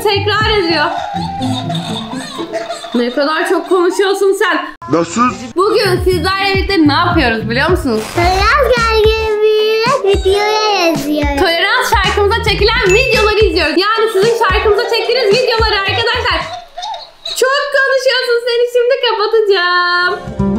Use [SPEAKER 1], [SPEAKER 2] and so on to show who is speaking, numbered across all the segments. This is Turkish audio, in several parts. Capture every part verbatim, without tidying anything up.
[SPEAKER 1] tekrar ediyor. Ne kadar çok konuşuyorsun sen.
[SPEAKER 2] Nasıl?
[SPEAKER 1] Bugün sizlerle birlikte ne yapıyoruz biliyor musunuz?
[SPEAKER 3] Tolerans gerginliğiyle videoya yazıyoruz.
[SPEAKER 1] Tolerans şarkımıza çekilen videoları izliyoruz. Yani sizin şarkımıza çektiğiniz videoları arkadaşlar. Çok konuşuyorsun, seni şimdi kapatacağım.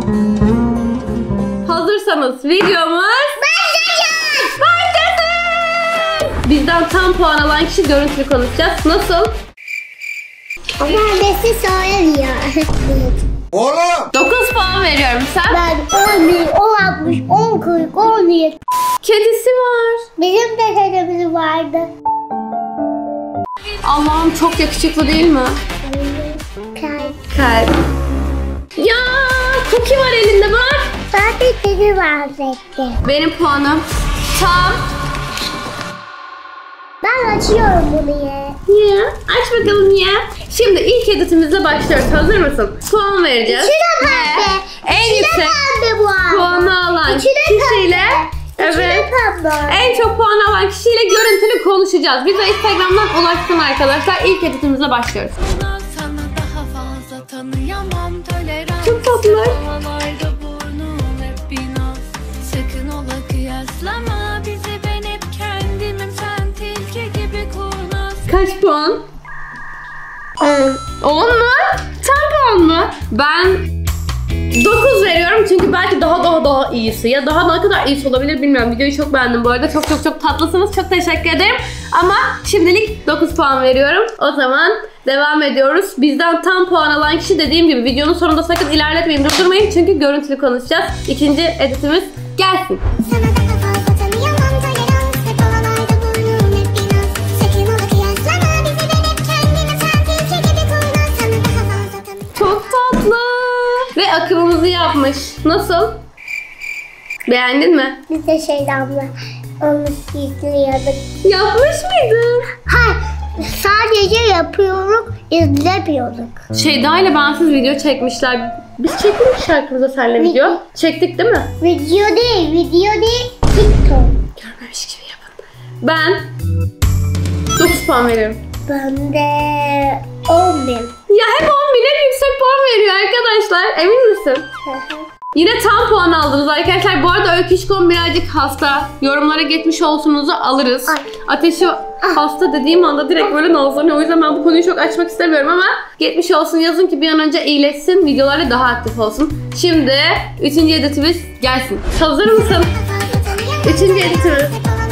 [SPEAKER 1] Hazırsanız videomuz başlayacak. Başlasın. Bizden tam puan alan kişi görüntülü konuşacağız. Nasıl?
[SPEAKER 3] Ama annesi söylüyor.
[SPEAKER 2] Oğlum!
[SPEAKER 1] dokuz puan veriyorum, sen?
[SPEAKER 3] Ben on bir, on altmış, on kırk, on yedi.
[SPEAKER 1] Kedisi var.
[SPEAKER 3] Bizim de kedimiz vardı.
[SPEAKER 1] Allah'ım çok yakışıklı değil mi?
[SPEAKER 3] Kalp.
[SPEAKER 1] Kalp. Ya Cookie var elinde bak.
[SPEAKER 3] Zaten kedi var zaten.
[SPEAKER 1] Benim puanım tam.
[SPEAKER 3] Ben açıyorum bunu ya.
[SPEAKER 1] Niye? Aç bakalım niye? Şimdi ilk editimizle başlıyoruz. Hazır mısın? Puan vereceğiz.
[SPEAKER 3] İçine pembe.
[SPEAKER 1] En
[SPEAKER 3] İçine
[SPEAKER 1] yüksek
[SPEAKER 3] pembe bu arada.
[SPEAKER 1] puanı alan
[SPEAKER 3] İçine
[SPEAKER 1] kişiyle
[SPEAKER 3] İçine
[SPEAKER 1] evet,
[SPEAKER 3] pembe.
[SPEAKER 1] en çok puan alan kişiyle görüntülü konuşacağız. Bize Instagram'dan ulaşsın arkadaşlar. İlk editimize başlıyoruz.
[SPEAKER 4] Sana daha fazla tanıyamam, tolerans.
[SPEAKER 1] Çok tatlılar.
[SPEAKER 4] Havalarda burnun hep bir naz. Sakın ola kıyaslama bizi, ben hep kendimim, sen tilki gibi kurnaz.
[SPEAKER 1] Kaç puan? on mu? Tam puan mı? Ben dokuz veriyorum çünkü belki daha daha daha iyisi ya daha ne kadar iyisi olabilir bilmiyorum. Videoyu çok beğendim bu arada. Çok çok çok tatlısınız. Çok teşekkür ederim. Ama şimdilik dokuz puan veriyorum. O zaman devam ediyoruz. Bizden tam puan alan kişi, dediğim gibi videonun sonunda sakın ilerletmeyin, durdurmayın çünkü görüntülü konuşacağız. İkinci editimiz gelsin.
[SPEAKER 3] Sana daha fazla tanıyamam, tolerans hep havalarda burnun hep bir naz. Sakın ola kıyaslama bizi, ben hep kendimim, sen tilki gibi kurnaz. Sana daha fazla tanıyamam.
[SPEAKER 1] Çok tatlı. Ve akımımızı yapmış. Nasıl? Beğendin mi?
[SPEAKER 3] Biz de şeydanla onu izliyorduk.
[SPEAKER 1] Yapmış mıydın?
[SPEAKER 3] Hayır, sadece yapıyorduk, izlemiyorduk.
[SPEAKER 1] Şeyda ile bensiz video çekmişler. Biz çektik mi şarkımıza seninle video? Çektik değil mi?
[SPEAKER 3] Video değil, video değil, TikTok.
[SPEAKER 1] Görmemiş gibi yapın. Ben dokuz puan veriyorum.
[SPEAKER 3] Ben de on bin.
[SPEAKER 1] Ya hep on bin, hep yüksek puan veriyor arkadaşlar. Emin misin? Yine tam puan aldınız arkadaşlar. Bu arada Öykü İşkon birazcık hasta. Yorumlara geçmiş olsunuzu alırız.
[SPEAKER 3] Ay.
[SPEAKER 1] Ateşi hasta dediğim anda direkt böyle nazlanıyor. O yüzden ben bu konuyu çok açmak istemiyorum ama geçmiş olsun yazın ki bir an önce iyileşsin. Videolarda daha aktif olsun. Şimdi üçüncü editimiz gelsin. Hazır mısın? Üçüncü editimiz.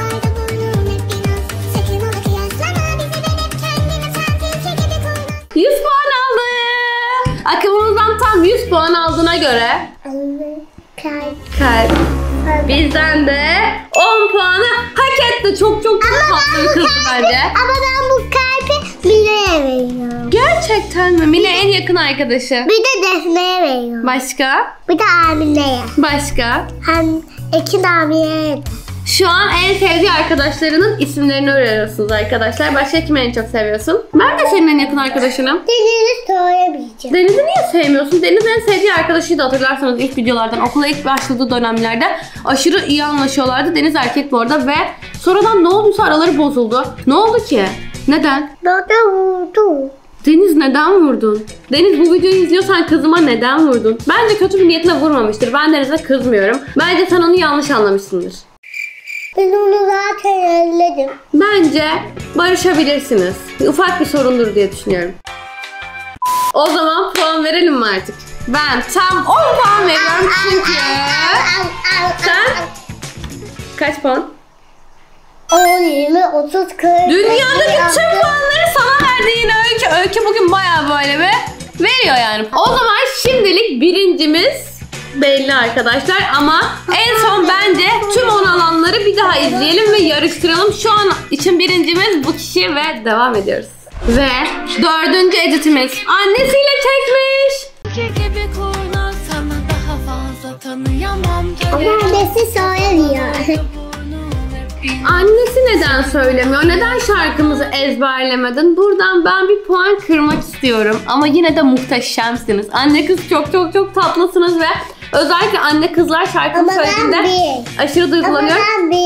[SPEAKER 1] yüz puan aldı. Akımımızdan tam yüz puan aldığına göre
[SPEAKER 3] Kalp.
[SPEAKER 1] kalp bizden de on puanı hak etti. Çok çok çok tatlı bir kızdı bence.
[SPEAKER 3] Ama ben bu kalbi Mine'ye veriyorum.
[SPEAKER 1] Gerçekten mi? Mine en yakın arkadaşı.
[SPEAKER 3] Bir de Defne'ye veriyorum.
[SPEAKER 1] Başka?
[SPEAKER 3] Bir de Amine'ye.
[SPEAKER 1] Başka?
[SPEAKER 3] Hem iki de Amine'ye de.
[SPEAKER 1] Şu an en sevdiği arkadaşlarının isimlerini öğreniyorsunuz arkadaşlar. Başka kimi en çok seviyorsun? Ben de senin en yakın arkadaşınım.
[SPEAKER 3] Deniz'i söylemeyeceğim.
[SPEAKER 1] Deniz'i niye sevmiyorsun? Deniz en sevdiği arkadaşıydı, hatırlarsanız ilk videolardan. Okula ilk başladığı dönemlerde aşırı iyi anlaşıyorlardı. Deniz erkek bu arada ve sonradan ne olduysa araları bozuldu. Ne oldu ki? Neden?
[SPEAKER 3] Bana vurdu.
[SPEAKER 1] Deniz neden vurdun? Deniz, bu videoyu izliyorsan kızıma neden vurdun? Bence kötü bir niyetle vurmamıştır. Ben Deniz'e kızmıyorum. Bence sen onu yanlış anlamışsındır.
[SPEAKER 3] Ben onu zaten elledim.
[SPEAKER 1] Bence barışabilirsiniz. Ufak bir sorundur diye düşünüyorum. O zaman puan verelim mi artık? Ben tam on puan veriyorum çünkü... Sen? Kaç puan?
[SPEAKER 3] on, yirmi, otuz, kırk.
[SPEAKER 1] Dünyadaki tüm puanları sana verdi yine Öykü. Öykü bugün bayağı böyle bir veriyor yani. O zaman şimdilik birincimiz belli arkadaşlar ama en son bence tüm on alanları bir daha izleyelim ve yarıştıralım. Şu an için birincimiz bu kişi ve devam ediyoruz. Ve dördüncü editimiz annesiyle çekmiş.
[SPEAKER 4] Tilki gibi kurnaz, sana daha fazla tanıyamam,
[SPEAKER 3] Ama annesi söylemiyor.
[SPEAKER 1] Annesi neden söylemiyor? Neden şarkımızı ezberlemedin? Buradan ben bir puan kırmak istiyorum. Ama yine de muhteşemsiniz. Anne kız çok çok çok tatlısınız ve özellikle anne kızlar şarkımı
[SPEAKER 3] Ama ben
[SPEAKER 1] söylediğinde
[SPEAKER 3] bir.
[SPEAKER 1] aşırı
[SPEAKER 3] Ama
[SPEAKER 1] duygulanıyorum.
[SPEAKER 3] ben bir.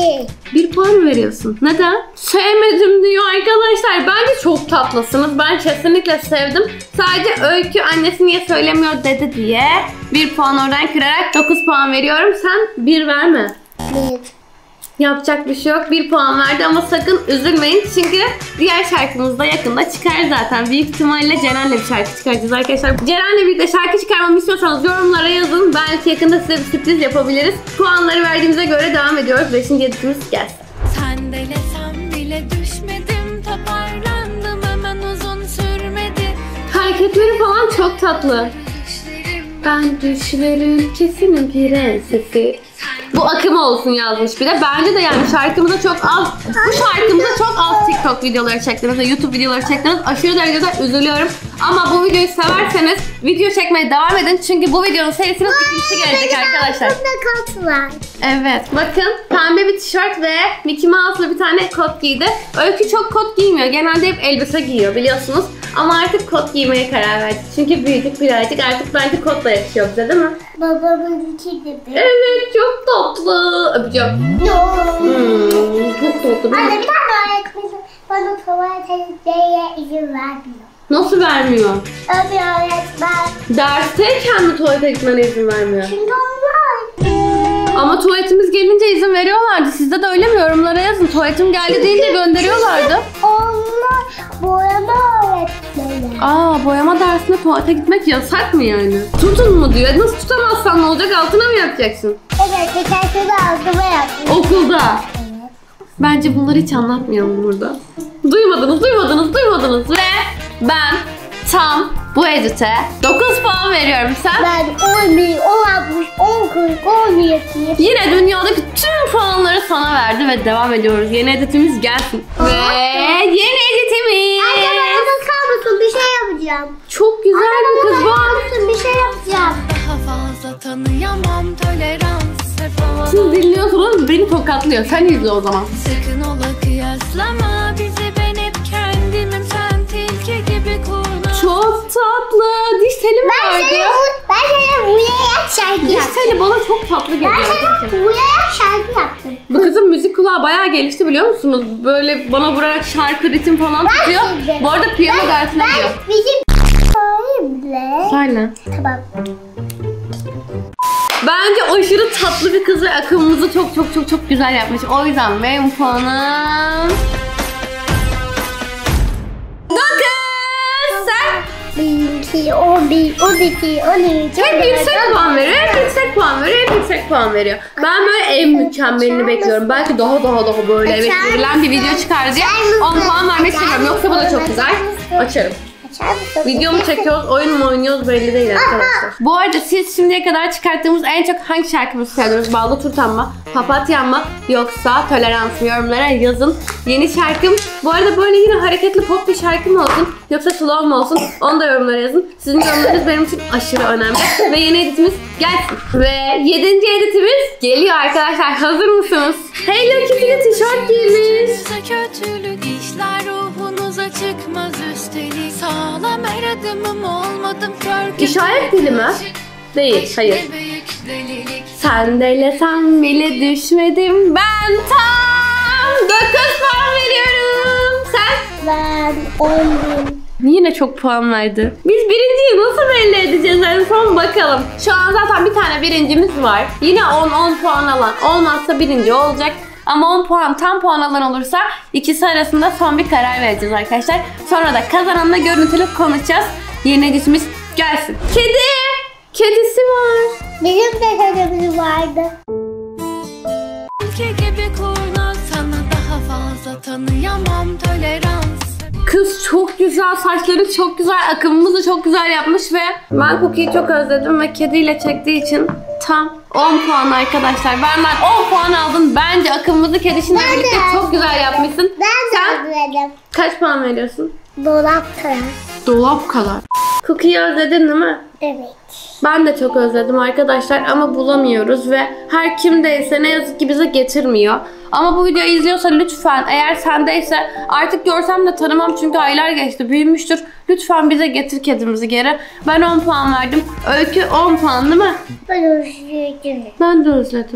[SPEAKER 1] Bir puan mı veriyorsun? Neden? Sevmedim diyor arkadaşlar. Bence çok tatlısınız. Ben kesinlikle sevdim. Sadece Öykü annesi niye söylemiyor dedi diye bir puan oradan kırarak dokuz puan veriyorum. Sen bir verme.
[SPEAKER 3] Bir.
[SPEAKER 1] Yapacak bir şey yok. Bir puan verdi ama sakın üzülmeyin. Çünkü diğer şarkımız da yakında çıkar zaten. Büyük ihtimalle Ceren'le bir şarkı çıkaracağız arkadaşlar. Ceren'le birlikte şarkı çıkarmamı istiyorsanız yorumlara yazın. Belki yakında size bir sürpriz yapabiliriz. Puanları verdiğimize göre devam ediyoruz. Beşinci editimiz gelsin.
[SPEAKER 4] Sen delesem bile düşmedim, toparlandım hemen, uzun sürmedi.
[SPEAKER 1] Hareketleri falan çok tatlı.
[SPEAKER 4] Düşlerim
[SPEAKER 1] Ben düşlerin ülkesinin prensesi. Bu akım olsun yazmış bir de. Bence de yani şarkımıza çok az, bu şarkımıza çok az TikTok videoları çektiniz ve YouTube videoları çektiniz. Aşırı derecede üzülüyorum. Ama bu videoyu severseniz video çekmeye devam edin. Çünkü bu videonun serisinin ikincisi gelecek arkadaşlar.
[SPEAKER 3] Burada kot var.
[SPEAKER 1] Evet, bakın pembe bir tişört ve Mickey Mouse'lu bir tane kot giydi. Öykü çok kot giymiyor. Genelde hep elbise giyiyor biliyorsunuz. Ama artık kot giymeye karar verdik. Çünkü büyüdük birazcık. Artık bence kotla yakışıyor bize değil mi?
[SPEAKER 3] Babamın iki gibi.
[SPEAKER 1] Evet, çok tatlı. Öpeceğim.
[SPEAKER 3] No.
[SPEAKER 1] Hmm, çok tatlı.
[SPEAKER 3] Anne bir tane öğretmenim bana tuvalete gitmeye izin vermiyor.
[SPEAKER 1] Nasıl vermiyor?
[SPEAKER 3] Öyle bir öğretmen.
[SPEAKER 1] Dersteyken mi tuvalete gitmene izin vermiyor?
[SPEAKER 3] Çünkü onlar.
[SPEAKER 1] Ama tuvaletimiz gelince izin veriyorlardı. Sizde de öyle mi? Yorumlara yazın. Tuvaletim geldi deyince gönderiyorlardı.
[SPEAKER 3] Onlar boyama öğretmeni.
[SPEAKER 1] Aa, boyama dersine tuvalete gitmek yasak mı yani? Tutun mu diyor. Nasıl tutamazsan ne olacak? Altına mı yapacaksın?
[SPEAKER 3] Evet, geçen sene altıma yaptım.
[SPEAKER 1] Okulda.
[SPEAKER 3] Evet.
[SPEAKER 1] Bence bunları hiç anlatmayalım burada. Duymadınız, duymadınız, duymadınız. Ve ben tam bu edite dokuz puan veriyorum. Sen?
[SPEAKER 3] Ben on bir, on altmış, on kırk, on yetmiş.
[SPEAKER 1] Yine dünyadaki tüm puanları sana verdi ve devam ediyoruz. Yeni editimiz gelsin. Ve yeni editimiz.
[SPEAKER 3] Anne bana bakar mısın? Bir şey yapacağım.
[SPEAKER 1] Çok güzel bir kız
[SPEAKER 3] Bana
[SPEAKER 1] var.
[SPEAKER 3] bakar mısın? Bir şey yapacağım.
[SPEAKER 4] daha fazla tanıyamam, tolerans hep havalı.
[SPEAKER 1] Siz dinliyorsunuz, beni tokatlıyor. Sen izle o zaman.
[SPEAKER 4] Sakın ola kıyaslama bizi, ben hep kendimim, sen tilki gibi kurnaz.
[SPEAKER 1] Çok tatlı. Diş teli mi
[SPEAKER 3] Ben
[SPEAKER 1] vardı?
[SPEAKER 3] sana, ben sana buraya şarkı
[SPEAKER 1] Diş
[SPEAKER 3] yaptım.
[SPEAKER 1] teli bana çok tatlı
[SPEAKER 3] Ben
[SPEAKER 1] geliyor.
[SPEAKER 3] sana
[SPEAKER 1] arkadaşlar.
[SPEAKER 3] buraya şarkı yaptım.
[SPEAKER 1] Bu kızın müzik kulağı bayağı gelişti biliyor musunuz? Böyle bana vurarak şarkı, ritim falan tutuyor.
[SPEAKER 3] şimdi-
[SPEAKER 1] Bu arada piyano dersine gidiyor.
[SPEAKER 3] Ben bizim söyleyeyim.
[SPEAKER 1] Aynen.
[SPEAKER 3] Tamam.
[SPEAKER 1] Bence aşırı tatlı bir kız ve akımımızı çok çok çok çok güzel yapmış. O yüzden benim puanım... dokuz. Sen?
[SPEAKER 3] Bir, iki, on bir, on iki, on üç.
[SPEAKER 1] Hep yüksek puan veriyor, hep yüksek puan veriyor, hep yüksek puan veriyor. Ben böyle en mükemmelini bekliyorum. Belki daha daha daha böyle evet verilen bir video çıkar diye on puan vermek istiyorum. Yoksa bu da çok güzel. Açarım.
[SPEAKER 3] Açar mısın?
[SPEAKER 1] Video mu çekiyoruz, oyun mu oynuyoruz belli değil arkadaşlar. Bu arada siz şimdiye kadar çıkarttığımız en çok hangi şarkımızı seviyorsunuz? Ballı Turtan mı? Papatya mı? Yoksa Tolerans mı? Yorumlara yazın. Yeni şarkım. Bu arada böyle yine hareketli pop bir şarkı mı olsun? Yoksa slow mu olsun? Onu da yorumlara yazın. Sizin yorumlarınız benim için aşırı önemli. Ve yeni editimiz gelsin. Ve yedinci editimiz geliyor arkadaşlar. Hazır mısınız? Hello Kitty'li tişört giymiş.
[SPEAKER 4] Size kötülük işler ruhunuza çıkmaz üstelik. Sağlam her adımım olmadım, kör
[SPEAKER 1] İşaret dili mi? Değil, hayır.
[SPEAKER 4] Ne büyük delilik.
[SPEAKER 1] Sen delesem bile düşmedim. Ben tam dokuz puan veriyorum. Sen?
[SPEAKER 3] Ben on bin.
[SPEAKER 1] Yine çok puan verdi. Biz birinciyi nasıl belli edeceğiz en son bakalım. Şu an zaten bir tane birincimiz var. Yine on on puan alan. Olmazsa birinci olacak. Ama on puan tam puan alan olursa ikisi arasında son bir karar vereceğiz arkadaşlar. Sonra da kazananla görüntülü konuşacağız. Yeni edişimiz gelsin. Kedi! Kedisi var.
[SPEAKER 3] Benim de hedefim vardı.
[SPEAKER 4] Tilki gibi kurnaz, sana daha fazla tanıyamam, tolerans.
[SPEAKER 1] Kız çok güzel, saçları çok güzel, akımımızı çok güzel yapmış ve ben Cookie'yi çok özledim ve kediyle çektiği için tam on puan arkadaşlar. Benden on puan aldın. Bence akımımızı kedişinle
[SPEAKER 3] Ben de
[SPEAKER 1] birlikte çok
[SPEAKER 3] özledim.
[SPEAKER 1] güzel yapmışsın.
[SPEAKER 3] Ben
[SPEAKER 1] Sen
[SPEAKER 3] de özledim.
[SPEAKER 1] kaç puan veriyorsun?
[SPEAKER 3] Dolap kadar.
[SPEAKER 1] Dolap kadar. Cookie'yi özledin değil mi?
[SPEAKER 3] Evet.
[SPEAKER 1] Ben de çok özledim arkadaşlar ama bulamıyoruz ve her kimdeyse ne yazık ki bize getirmiyor. Ama bu videoyu izliyorsa lütfen, eğer sendeyse, artık görsem de tanımam çünkü aylar geçti, büyümüştür. Lütfen bize getir kedimizi geri. Ben on puan verdim. Öykü on puan değil mi?
[SPEAKER 3] Ben özledim.
[SPEAKER 1] Ben de özledim.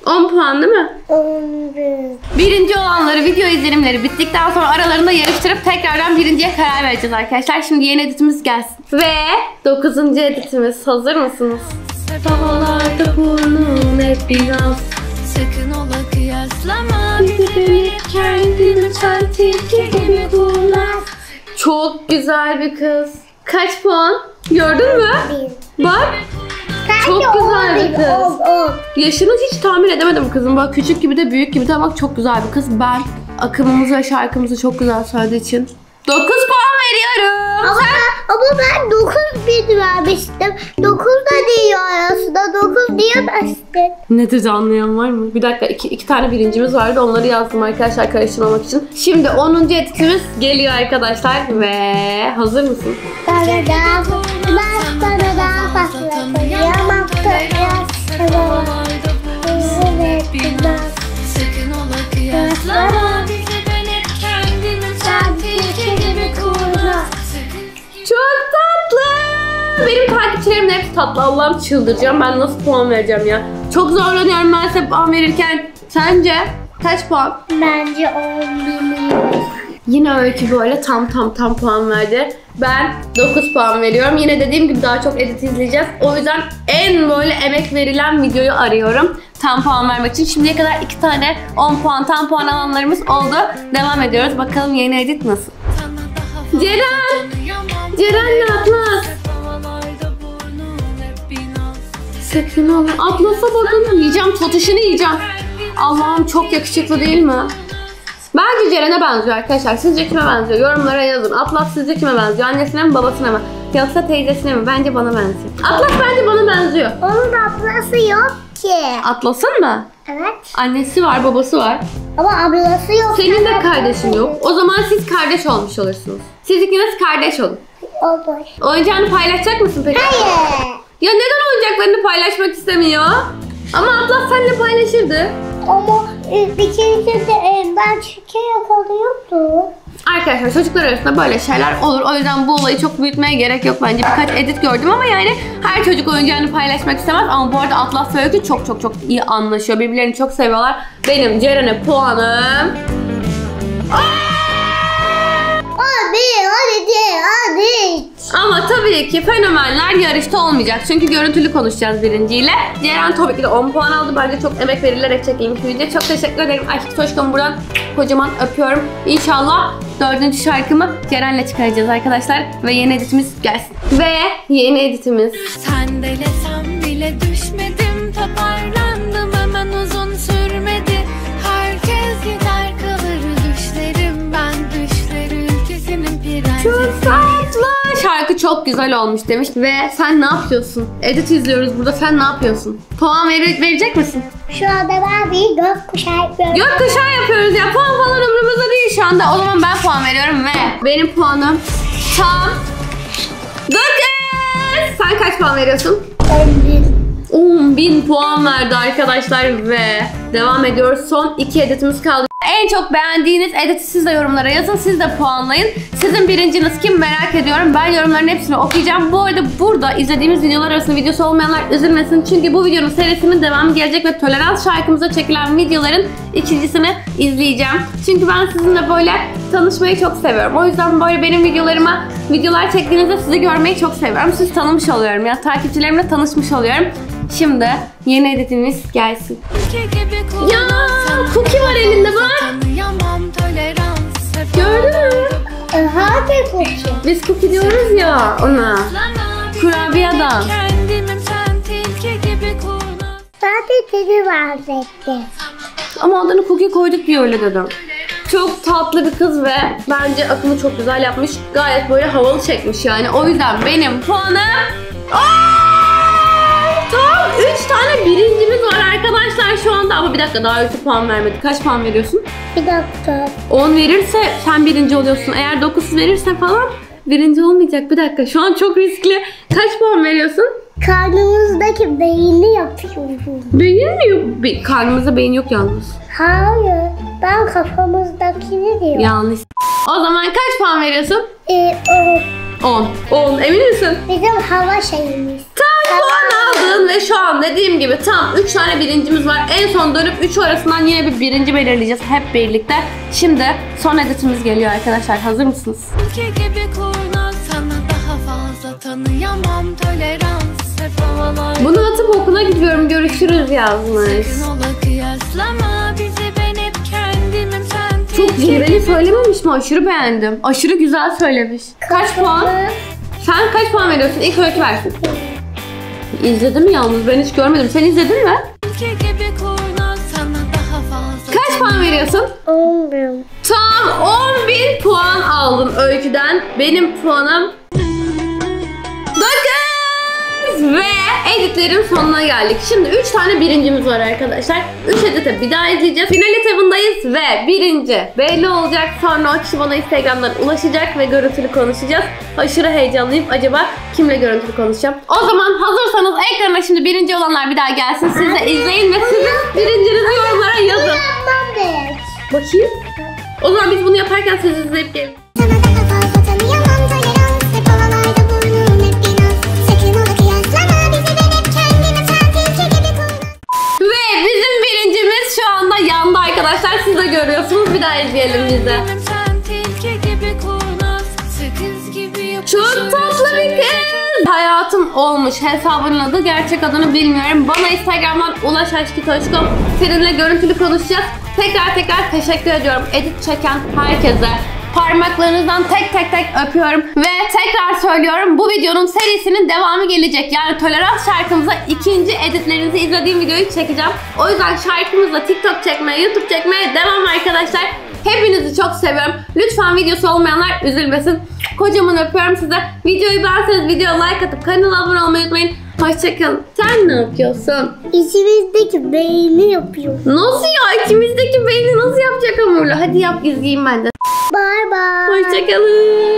[SPEAKER 1] on puan değil mi?
[SPEAKER 3] on bir.
[SPEAKER 1] Birinci olanları video izlenimleri bittikten sonra aralarında yarıştırıp tekrardan birinciye karar vereceğiz arkadaşlar. Şimdi yeni editimiz gelsin. Ve dokuzuncu editimiz. Hazır mısınız? Havalarda burnun hep biraz.
[SPEAKER 4] Sakın ola kıyaslama
[SPEAKER 1] Bizi beni kendini sen tilki gibi kullan. Çok güzel bir kız. Kaç puan? Gördün mü?
[SPEAKER 3] Bir.
[SPEAKER 1] Bak. Çok
[SPEAKER 3] Bence
[SPEAKER 1] güzel
[SPEAKER 3] on
[SPEAKER 1] bir
[SPEAKER 3] bir,
[SPEAKER 1] kız.
[SPEAKER 3] on, on.
[SPEAKER 1] Yaşını hiç tahmin edemedim kızım. Bak küçük gibi de büyük gibi de bak çok güzel bir kız. Ben akımımızı ve şarkımızı çok güzel söylediği için dokuz puan veriyorum.
[SPEAKER 3] Ama, ama ben dokuz bin vermiştim. dokuz da değil arasında. dokuz diyemezsin.
[SPEAKER 1] Ne dedi anlayan var mı? Bir dakika iki, iki tane birincimiz vardı. Onları yazdım arkadaşlar karıştırmamak için. Şimdi onuncu editimiz geliyor arkadaşlar. Ve hazır mısın?
[SPEAKER 3] Bana daha ben sana daha fazla tanıyamam.
[SPEAKER 4] Havalarda burnun hep biraz. Sakın ola kıyaslama bizi ben hep kendimi sen tilki gibi kullan.
[SPEAKER 1] Çok tatlı. Benim takipçilerimin hepsi tatlı. Allah'ım çıldıracağım. Ben nasıl puan vereceğim ya? Çok zorlanıyorum ben size puan verirken. Sence kaç puan?
[SPEAKER 3] Bence on bin.
[SPEAKER 1] Yine Öykü böyle tam tam tam puan verdi. Ben dokuz puan veriyorum. Yine dediğim gibi daha çok edit izleyeceğiz. O yüzden en böyle emek verilen videoyu arıyorum. Tam puan vermek için. Şimdiye kadar iki tane on puan tam puan alanlarımız oldu. Devam ediyoruz. Bakalım yeni edit nasıl? Ceren! Ceren'le Atlas. Sakın olun. Atlas'a bakın. Yiyeceğim. Totuşunu yiyeceğim. Allah'ım çok yakışıklı değil mi? Bence Ceren'e benziyor arkadaşlar. Sizce kime benziyor? Yorumlara yazın. Atlas sizce kime benziyor? Annesine mi babasına mı? Yoksa teyzesine mi? Bence bana benziyor. Atlas bence bana benziyor.
[SPEAKER 3] Onun ablası yok ki.
[SPEAKER 1] Atlas'ın mı?
[SPEAKER 3] Evet.
[SPEAKER 1] Annesi var, babası var.
[SPEAKER 3] Ama ablası yok.
[SPEAKER 1] Senin de kardeşin yok. O zaman siz kardeş olmuş olursunuz. Siz ikiniz kardeş olun.
[SPEAKER 3] Olur.
[SPEAKER 1] Oyuncağını paylaşacak mısın peki?
[SPEAKER 3] Hayır.
[SPEAKER 1] Ya neden oyuncaklarını paylaşmak istemiyor? Ama Atlas seninle paylaşırdı.
[SPEAKER 3] Ama e, bir keresinde e, ben şeker yakalıyordum.
[SPEAKER 1] Arkadaşlar çocuklar arasında böyle şeyler olur. O yüzden bu olayı çok büyütmeye gerek yok bence. Birkaç edit gördüm ama yani her çocuk oyuncağını paylaşmak istemez. Ama bu arada Atlas ve Öykü çok çok çok iyi anlaşıyor. Birbirlerini çok seviyorlar. Benim Ceren'e puanım...
[SPEAKER 3] Abi hadi hadi.
[SPEAKER 1] Ama tabii ki fenomenler yarışta olmayacak. Çünkü görüntülü konuşacağız birinciyle. Ceren tabii ki de on puan aldı. Bence çok emek verilerek çekilmiş bir video. Çok teşekkür ederim. Aşk Toşkam'ı buradan kocaman öpüyorum. İnşallah dördüncü şarkımı Ceren'le çıkaracağız arkadaşlar. Ve yeni editimiz gelsin. Ve yeni editimiz.
[SPEAKER 4] Sen delesem bile düşmedim, toparlandım hemen, uzun sürmedi. Herkes gider kalır düşlerim, ben düşler ülkesinin prensesi.
[SPEAKER 1] Çok tatlı. Şarkı çok güzel olmuş demiş. Ve sen ne yapıyorsun? Edit izliyoruz burada. Sen ne yapıyorsun? Puan ver verecek misin?
[SPEAKER 3] Şu anda ben bir gökkuşağı yapıyorum.
[SPEAKER 1] Gökkuşağı yapıyoruz ya. Puan falan umurumuzda değil şu anda. O zaman ben puan veriyorum ve benim puanım tam dokuz. Sen kaç puan veriyorsun?
[SPEAKER 3] on bin.
[SPEAKER 1] on bin puan verdi arkadaşlar ve devam ediyoruz. Son iki editimiz kaldı. En çok beğendiğiniz editi siz de yorumlara yazın. Siz de puanlayın. Sizin birinciniz kim merak ediyorum. Ben yorumların hepsini okuyacağım. Bu arada burada izlediğimiz videolar arasında videosu olmayanlar üzülmesin. Çünkü bu videonun serisinin devamı gelecek ve tolerans şarkımıza çekilen videoların ikincisini izleyeceğim. Çünkü ben sizinle böyle tanışmayı çok seviyorum. O yüzden böyle benim videolarıma videolar çektiğinizde sizi görmeyi çok seviyorum. Siz tanımış oluyorum ya. Takipçilerimle tanışmış oluyorum. Şimdi yeni editimiz gelsin. Ya cookie var elinde bak. Gördün mü?
[SPEAKER 3] E, hadi koçum.
[SPEAKER 1] Biz cookie diyoruz ya ona. Kurabiye adam.
[SPEAKER 3] Sadece seni bahsetti.
[SPEAKER 1] Ama adını cookie koyduk diye öyle dedim. Çok tatlı bir kız ve bence akımı çok güzel yapmış. Gayet böyle havalı çekmiş yani. O yüzden benim puanım... Aa! Tam üç tane birincimiz var arkadaşlar şu anda. Ama bir dakika daha üç puan vermedi. Kaç puan veriyorsun?
[SPEAKER 3] Bir dakika.
[SPEAKER 1] on verirse sen birinci oluyorsun. Eğer dokuz verirse falan birinci olmayacak. Bir dakika şu an çok riskli. Kaç puan veriyorsun?
[SPEAKER 3] Karnımızdaki beyni yapıyorum.
[SPEAKER 1] Beyin mi yok? Be- karnımızda beyin yok yalnız.
[SPEAKER 3] Hayır. Ben kafamızdakini diyorum.
[SPEAKER 1] Yanlış. O zaman kaç puan veriyorsun?
[SPEAKER 3] E, o
[SPEAKER 1] on. on. Emin misin?
[SPEAKER 3] bizim hava şeyimiz.
[SPEAKER 1] Tak puan aldın ve şu an dediğim gibi tam üç tane birincimiz var. En son dönüp üç arasından yine bir birinci belirleyeceğiz hep birlikte. Şimdi son editimiz geliyor arkadaşlar. Hazır mısınız?
[SPEAKER 4] Ülke gibi kurnaz, sana daha fazla tanıyamam, tolerans hep havalar.
[SPEAKER 1] Bunu atıp okula gidiyorum, görüşürüz yazmış.
[SPEAKER 4] Sakın ola kıyaslama bizi, ben hep kendimim, sen
[SPEAKER 1] Çok cilveli söylememiş mi? Aşırı beğendim. Aşırı güzel söylemiş. Kaç puan? Sen kaç puan veriyorsun? İlk Öykü versin. İzledim yalnız, ben hiç görmedim. Sen izledin mi?
[SPEAKER 4] Ülke gibi kurnaz, sana daha fazla.
[SPEAKER 1] Kaç puan veriyorsun?
[SPEAKER 2] on bin.
[SPEAKER 1] Tam on bin puan aldım Öykü'den. Benim puanım dokuz ve editlerin sonuna geldik. Şimdi üç tane birincimiz var arkadaşlar. üç edite bir daha izleyeceğiz. Final etabındayız ve birinci belli olacak. Sonra o kişi bana Instagram'dan ulaşacak ve görüntülü konuşacağız. Aşırı heyecanlıyım. Acaba kimle görüntülü konuşacağım? O zaman hazırsanız ekrana şimdi birinci olanlar bir daha gelsin. Siz de izleyin ve sizin birincinizi yorumlara yazın.
[SPEAKER 2] Yapmam be.
[SPEAKER 1] Bakayım. O zaman biz bunu yaparken siz izleyip gelin.
[SPEAKER 3] Sana daha fazla tanıyamam, tolerans hep havalarda burnum hep biraz. Sakın ola kıyaslama bizi, ben hep kendimi, sen tilki gibi kurnaz.
[SPEAKER 1] Ve bizim birincimiz şu anda yandı arkadaşlar. Siz de görüyorsunuz. Bir daha izleyelim biz de.
[SPEAKER 4] Kendimim, sen tilki gibi kurnaz, sakız gibi yapışır.
[SPEAKER 1] Çok tatlı bir kız. Hayatım olmuş. Hesabının adı, gerçek adını bilmiyorum. Bana Instagram'dan ulaş aşkitoşkom. Seninle görüntülü konuşacağız. Tekrar tekrar teşekkür ediyorum edit çeken herkese. Parmaklarınızdan tek tek tek öpüyorum. Ve tekrar söylüyorum, bu videonun serisinin devamı gelecek. Yani tolerans şarkımıza ikinci editlerinizi izlediğim videoyu çekeceğim. O yüzden şarkımızla TikTok çekmeye, YouTube çekmeye devam arkadaşlar. Hepinizi çok seviyorum. Lütfen videosu olmayanlar üzülmesin. Kocaman öpüyorum size. Videoyu beğenseniz videoya like atıp kanala abone olmayı unutmayın. Hoşçakalın. Sen ne yapıyorsun?
[SPEAKER 2] İçimizdeki beyni yapıyor.
[SPEAKER 1] Nasıl ya? İkimizdeki beyni nasıl yapacak hamurla? Hadi yap, izleyeyim ben de.
[SPEAKER 2] Bye bye.
[SPEAKER 1] Hoşçakalın.